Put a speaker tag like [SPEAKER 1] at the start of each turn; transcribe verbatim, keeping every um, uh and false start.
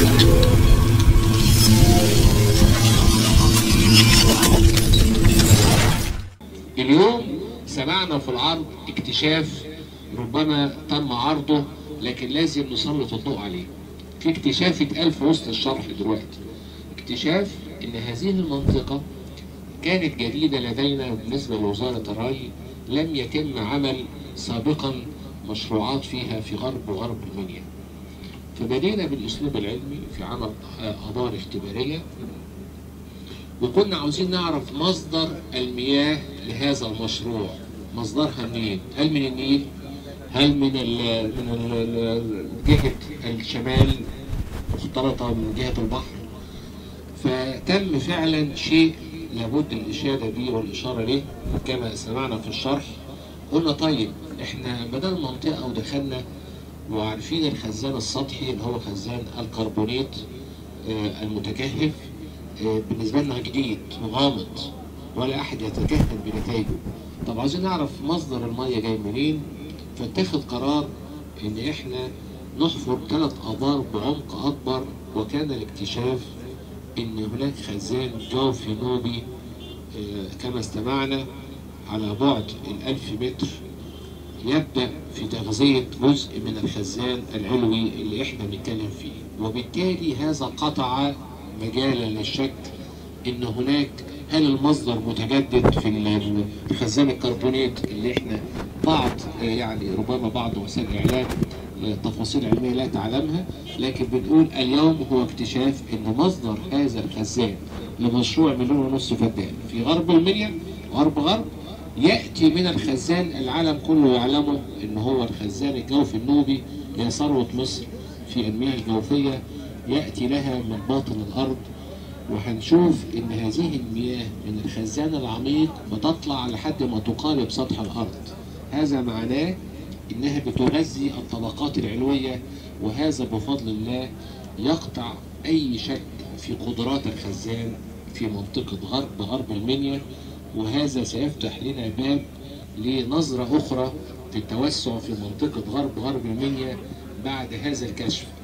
[SPEAKER 1] اليوم سمعنا في العرض اكتشاف ربما تم عرضه لكن لازم نسلط الضوء عليه. في اكتشاف اتقال في وسط الشرح دلوقتي، اكتشاف ان هذه المنطقة كانت جديدة لدينا بالنسبة لوزارة الري، لم يتم عمل سابقا مشروعات فيها في غرب وغرب المنيا. فبدينا بالاسلوب العلمي في عمل ابار اختبارية، وكنا عاوزين نعرف مصدر المياه لهذا المشروع، مصدرها منين؟ هل من النيل؟ هل من ال من ال جهة الشمال مختلطة من جهة البحر؟ فتم فعلا شيء لابد الإشادة به والإشارة له كما سمعنا في الشرح. قلنا طيب احنا بدل منطقة ودخلنا وعارفين الخزان السطحي اللي هو خزان الكربونيت آه المتكهف، آه بالنسبة لنا جديد وغامض ولا أحد يتكهن بنتائجه. طب عايزين نعرف مصدر المية جاي منين، فاتخذ قرار ان احنا نحفر ثلاث ابار بعمق اكبر. وكان الاكتشاف ان هناك خزان جوفي نوبي آه كما استمعنا على بعد الالف متر يبدأ في تغذية جزء من الخزان العلوي اللي احنا بنتكلم فيه، وبالتالي هذا قطع مجالا للشك ان هناك هل المصدر متجدد في خزان الكربونيت اللي احنا بعض يعني ربما بعض وسائل الاعلام تفاصيل علميه لا تعلمها، لكن بنقول اليوم هو اكتشاف ان مصدر هذا الخزان لمشروع مليون ونص فدان في غرب المنيا غرب غرب ياتي من الخزان العالم كله يعلمه ان هو الخزان الجوفي النوبي لثروه مصر في المياه الجوفيه، ياتي لها من باطن الارض. وهنشوف ان هذه المياه من الخزان العميق بتطلع لحد ما تقارب سطح الارض. هذا معناه انها بتغذي الطبقات العلويه، وهذا بفضل الله يقطع اي شك في قدرات الخزان في منطقه غرب غرب المنيا. وهذا سيفتح لنا باب لنظره اخرى في التوسع في منطقه غرب غرب المنيا بعد هذا الكشف.